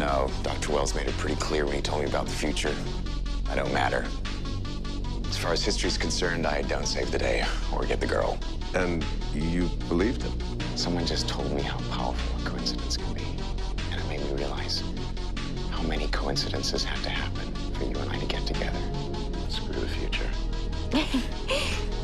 No, Dr. Wells made it pretty clear when he told me about the future. I don't matter. As far as history's concerned, I don't save the day or get the girl. And you believed him? Someone just told me how powerful a coincidence can be. And it made me realize how many coincidences have to happen for you and I to get together. Screw the future.